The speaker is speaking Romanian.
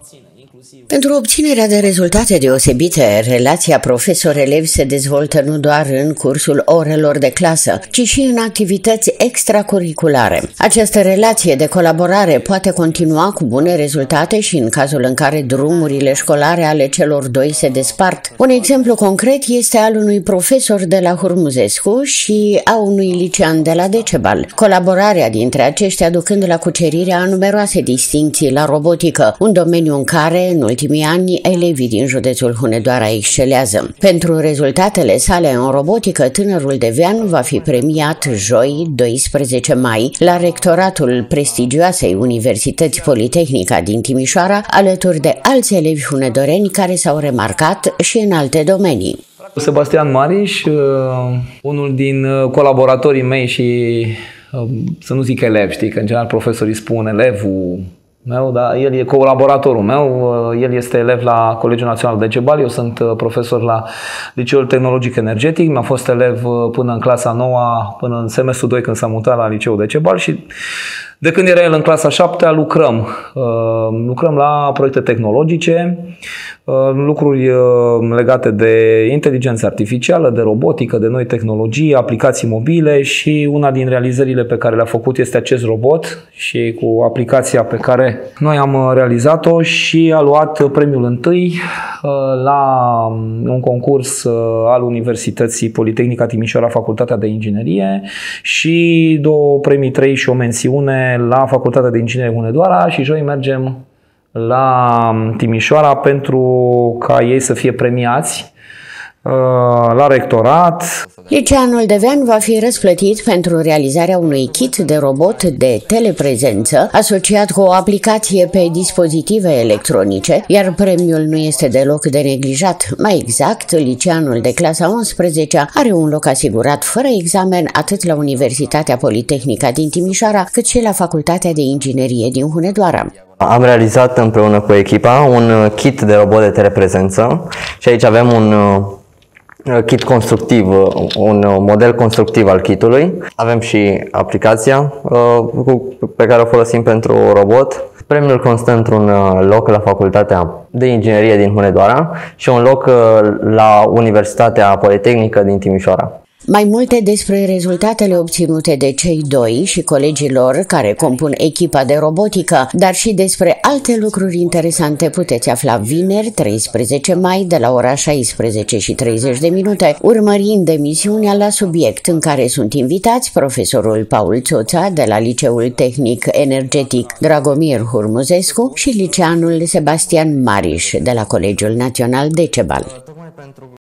Pentru obținerea de rezultate deosebite, relația profesor-elev se dezvoltă nu doar în cursul orelor de clasă, ci și în activități extracurriculare. Această relație de colaborare poate continua cu bune rezultate și în cazul în care drumurile școlare ale celor doi se despart. Un exemplu concret este al unui profesor de la Hurmuzescu și a unui licean de la Decebal, colaborarea dintre aceștia ducând la cucerirea a numeroase distincții la robotică, un domeniu în care, în ultimii ani, elevii din județul Hunedoara excelează. Pentru rezultatele sale în robotică, tânărul Devean va fi premiat joi, 12 mai, la rectoratul prestigioasei Universități Politehnica din Timișoara, alături de alți elevi hunedoreni care s-au remarcat și în alte domenii. Sebastian Mariș, unul din colaboratorii mei și, să nu zic elev, știi, că în general profesorii spun elevul meu, dar el e colaboratorul meu, el este elev la Colegiul Național Decebal, eu sunt profesor la Liceul Tehnologic Energetic, mi-a fost elev până în clasa 9, până în semestrul 2 când s-a mutat la Liceul Decebal și de când era el în clasa 7 lucrăm la proiecte tehnologice, lucruri legate de inteligență artificială, de robotică, de noi tehnologii, aplicații mobile și una din realizările pe care le-a făcut este acest robot și cu aplicația pe care noi am realizat-o și a luat premiul întâi la un concurs al Universității Politehnica Timișoara, Facultatea de Inginerie și 2 premii 3 și o mențiune la Facultatea de Inginerie Hunedoara și joi mergem la Timișoara pentru ca ei să fie premiați la rectorat. Liceanul Devean va fi răsplătit pentru realizarea unui kit de robot de teleprezență asociat cu o aplicație pe dispozitive electronice, iar premiul nu este deloc de neglijat. Mai exact, liceanul de clasa 11 are un loc asigurat fără examen atât la Universitatea Politehnica din Timișoara, cât și la Facultatea de Inginerie din Hunedoara. Am realizat împreună cu echipa un kit de robot de teleprezență și aici avem un kit constructiv, un model constructiv al kitului. Avem și aplicația pe care o folosim pentru robot. Premiul constă într-un loc la Facultatea de Inginerie din Hunedoara și un loc la Universitatea Politehnică din Timișoara. Mai multe despre rezultatele obținute de cei doi și colegii lor care compun echipa de robotică, dar și despre alte lucruri interesante puteți afla vineri, 13 mai, de la ora 16:30, urmărind emisiunea La Subiect, în care sunt invitați profesorul Paul Țoța de la Liceul Tehnic Energetic Dragomir Hurmuzescu și liceanul Sebastian Mariș de la Colegiul Național Decebal.